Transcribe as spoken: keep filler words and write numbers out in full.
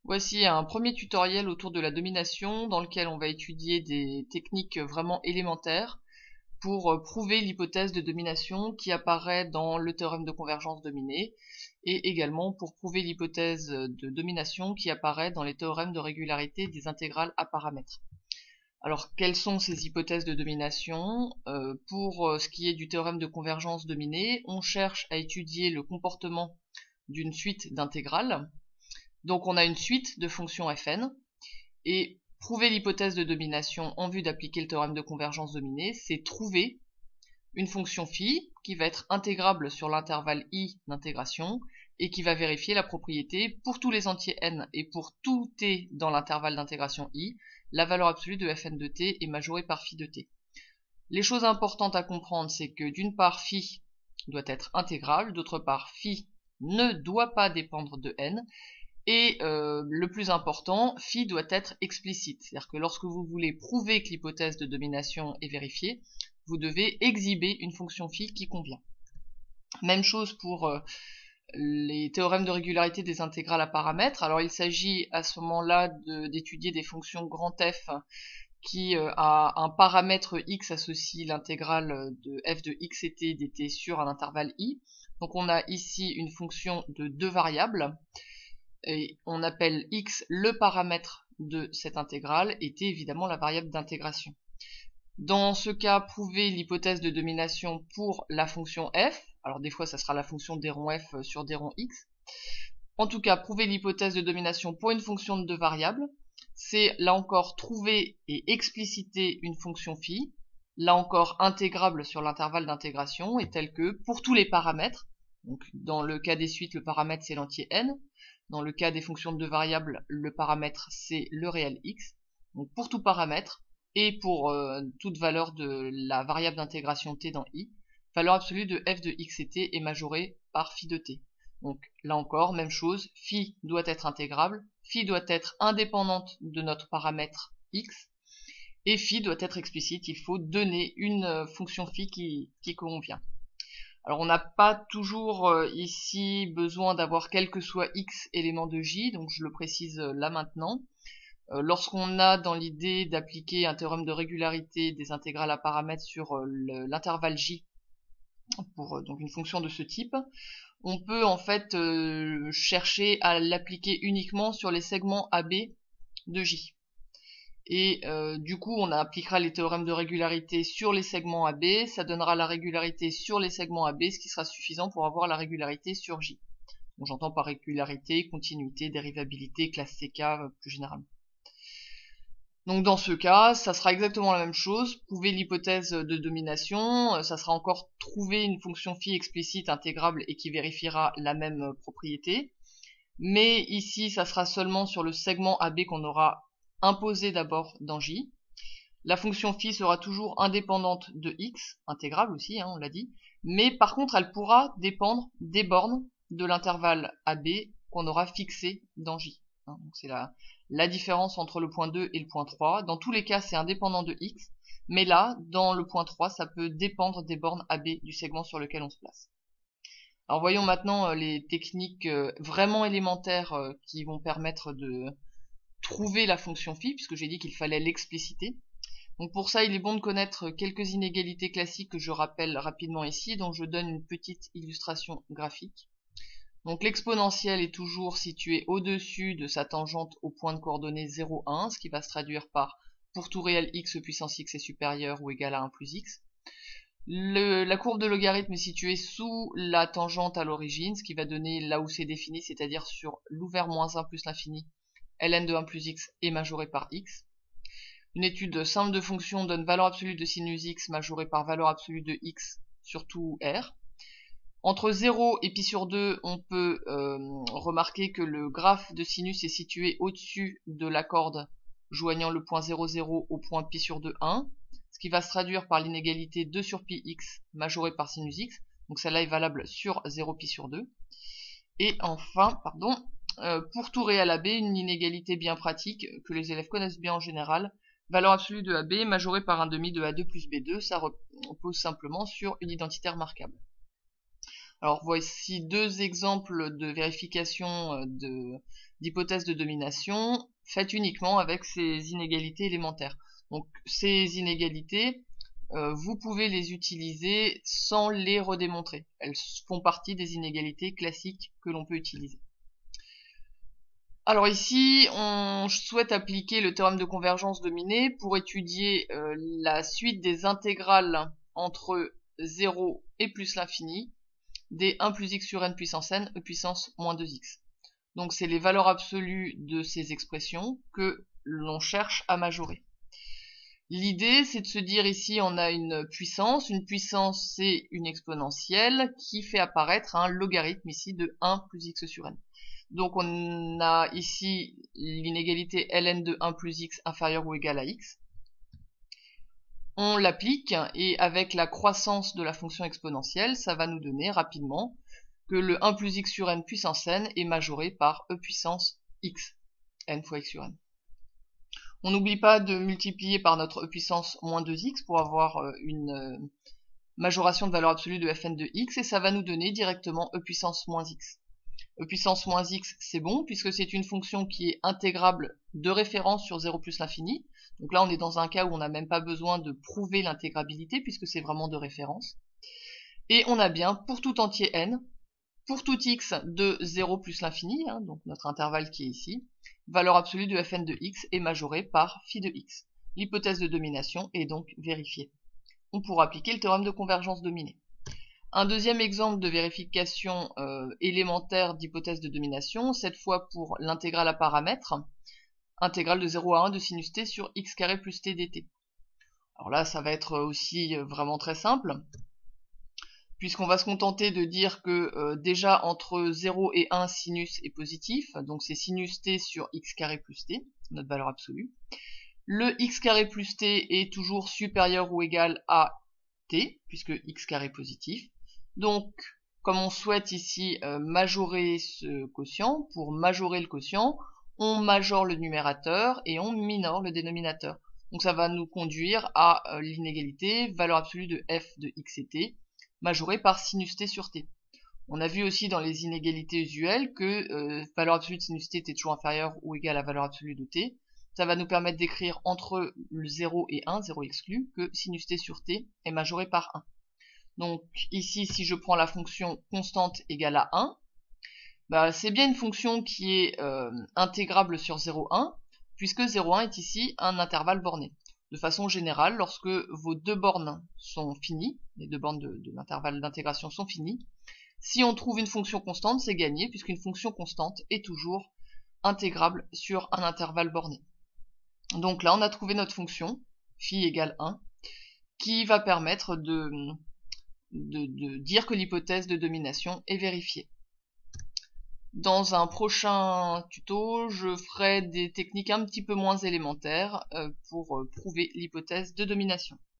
Voici un premier tutoriel autour de la domination dans lequel on va étudier des techniques vraiment élémentaires pour prouver l'hypothèse de domination qui apparaît dans le théorème de convergence dominée et également pour prouver l'hypothèse de domination qui apparaît dans les théorèmes de régularité des intégrales à paramètres. Alors, quelles sont ces hypothèses de domination? euh, Pour ce qui est du théorème de convergence dominée, on cherche à étudier le comportement d'une suite d'intégrales. Donc on a une suite de fonctions fn, et prouver l'hypothèse de domination en vue d'appliquer le théorème de convergence dominée, c'est trouver une fonction phi qui va être intégrable sur l'intervalle i d'intégration et qui va vérifier la propriété pour tous les entiers n et pour tout t dans l'intervalle d'intégration i, la valeur absolue de fn de t est majorée par phi de t. Les choses importantes à comprendre, c'est que d'une part phi doit être intégrable, d'autre part phi ne doit pas dépendre de n, et euh, le plus important, phi doit être explicite. C'est-à-dire que lorsque vous voulez prouver que l'hypothèse de domination est vérifiée, vous devez exhiber une fonction phi qui convient. Même chose pour euh, les théorèmes de régularité des intégrales à paramètres. Alors il s'agit à ce moment-là d'étudier des fonctions grand F qui euh, à un paramètre x associe l'intégrale de f de x et t dt sur un intervalle i. Donc on a ici une fonction de deux variables, et on appelle x le paramètre de cette intégrale et t évidemment la variable d'intégration. Dans ce cas, prouver l'hypothèse de domination pour la fonction f, alors des fois ça sera la fonction d'éron f sur d'éron x. En tout cas, prouver l'hypothèse de domination pour une fonction de deux variables, c'est là encore trouver et expliciter une fonction phi, là encore intégrable sur l'intervalle d'intégration et telle que pour tous les paramètres, donc dans le cas des suites le paramètre c'est l'entier n, dans le cas des fonctions de deux variables, le paramètre c'est le réel x. Donc pour tout paramètre et pour euh, toute valeur de la variable d'intégration t dans i, valeur absolue de f de x et t est majorée par phi de t. Donc là encore, même chose, phi doit être intégrable, phi doit être indépendante de notre paramètre x, et phi doit être explicite, il faut donner une fonction phi qui, qui convient. Alors on n'a pas toujours euh, ici besoin d'avoir quel que soit x éléments de j, donc je le précise euh, là maintenant. Euh, Lorsqu'on a dans l'idée d'appliquer un théorème de régularité des intégrales à paramètres sur euh, l'intervalle j, pour euh, donc une fonction de ce type, on peut en fait euh, chercher à l'appliquer uniquement sur les segments A B de j. Et euh, du coup on appliquera les théorèmes de régularité sur les segments A B, ça donnera la régularité sur les segments A B, ce qui sera suffisant pour avoir la régularité sur J. Donc j'entends par régularité, continuité, dérivabilité, classe C K euh, plus généralement. Donc dans ce cas, ça sera exactement la même chose, prouver l'hypothèse de domination, ça sera encore trouver une fonction phi explicite intégrable et qui vérifiera la même propriété. Mais ici, ça sera seulement sur le segment A B qu'on aura imposé d'abord dans J. La fonction phi sera toujours indépendante de x, intégrable aussi, hein, on l'a dit, mais par contre elle pourra dépendre des bornes de l'intervalle A B qu'on aura fixé dans J. Hein, donc c'est la, la différence entre le point deux et le point trois. Dans tous les cas, c'est indépendant de x, mais là, dans le point trois, ça peut dépendre des bornes A B du segment sur lequel on se place. Alors voyons maintenant les techniques vraiment élémentaires qui vont permettre de trouver la fonction phi, puisque j'ai dit qu'il fallait l'expliciter. Donc pour ça, il est bon de connaître quelques inégalités classiques que je rappelle rapidement ici, dont je donne une petite illustration graphique. Donc l'exponentielle est toujours située au-dessus de sa tangente au point de coordonnées zéro, un, ce qui va se traduire par pour tout réel x puissance x est supérieur ou égal à un plus x. Le, la courbe de logarithme est située sous la tangente à l'origine, ce qui va donner là où c'est défini, c'est-à-dire sur l'ouvert moins un plus l'infini, ln de un plus x est majoré par x. Une étude simple de fonction donne valeur absolue de sinus x majorée par valeur absolue de x sur tout R. Entre zéro et pi sur deux, on peut euh, remarquer que le graphe de sinus est situé au-dessus de la corde joignant le point zéro, zéro au point pi sur deux, un, ce qui va se traduire par l'inégalité deux sur pi x majorée par sinus x, donc celle-là est valable sur zéro pi sur deux. Et enfin, pardon, euh, pour tout réel A B, une inégalité bien pratique que les élèves connaissent bien en général, valeur absolue de A B majorée par un demi de A deux plus B deux, ça repose simplement sur une identité remarquable. Alors voici deux exemples de vérification de, d'hypothèses de domination faites uniquement avec ces inégalités élémentaires. Donc ces inégalités, euh, vous pouvez les utiliser sans les redémontrer. Elles font partie des inégalités classiques que l'on peut utiliser. Alors ici, on souhaite appliquer le théorème de convergence dominée pour étudier euh, la suite des intégrales entre zéro et plus l'infini des un plus x sur n puissance n, e puissance moins deux x. Donc c'est les valeurs absolues de ces expressions que l'on cherche à majorer. L'idée, c'est de se dire ici, on a une puissance. Une puissance, c'est une exponentielle qui fait apparaître un logarithme ici de un plus x sur n. Donc on a ici l'inégalité ln de un plus x inférieur ou égal à x. On l'applique et avec la croissance de la fonction exponentielle, ça va nous donner rapidement que le un plus x sur n puissance n est majoré par e puissance x, n fois x sur n. On n'oublie pas de multiplier par notre e puissance moins deux x pour avoir une majoration de valeur absolue de fn de x, et ça va nous donner directement e puissance moins x. E puissance moins x, c'est bon, puisque c'est une fonction qui est intégrable de référence sur zéro plus l'infini. Donc là, on est dans un cas où on n'a même pas besoin de prouver l'intégrabilité, puisque c'est vraiment de référence. Et on a bien, pour tout entier n, pour tout x de zéro plus l'infini, hein, donc notre intervalle qui est ici, valeur absolue de fn de x est majorée par phi de x. L'hypothèse de domination est donc vérifiée. On pourra appliquer le théorème de convergence dominée. Un deuxième exemple de vérification euh, élémentaire d'hypothèse de domination, cette fois pour l'intégrale à paramètres, intégrale de zéro à un de sinus t sur x carré plus t dt. Alors là, ça va être aussi vraiment très simple, puisqu'on va se contenter de dire que euh, déjà entre zéro et un, sinus est positif, donc c'est sinus t sur x carré plus t, notre valeur absolue. Le x carré plus t est toujours supérieur ou égal à t, puisque x carré est positif. Donc, comme on souhaite ici euh, majorer ce quotient, pour majorer le quotient, on majore le numérateur et on minore le dénominateur. Donc ça va nous conduire à euh, l'inégalité valeur absolue de f de x et t, majorée par sinus t sur t. On a vu aussi dans les inégalités usuelles que euh, valeur absolue de sinus t était toujours inférieure ou égale à valeur absolue de t. Ça va nous permettre d'écrire entre le zéro et un, zéro exclu, que sinus t sur t est majoré par un. Donc ici, si je prends la fonction constante égale à un, bah, c'est bien une fonction qui est euh, intégrable sur zéro, un, puisque zéro, un est ici un intervalle borné. De façon générale, lorsque vos deux bornes sont finies, les deux bornes de, de l'intervalle d'intégration sont finies, si on trouve une fonction constante, c'est gagné, puisqu'une fonction constante est toujours intégrable sur un intervalle borné. Donc là, on a trouvé notre fonction, phi égale un, qui va permettre de, de, de dire que l'hypothèse de domination est vérifiée. Dans un prochain tuto, je ferai des techniques un petit peu moins élémentaires euh, pour euh, prouver l'hypothèse de domination.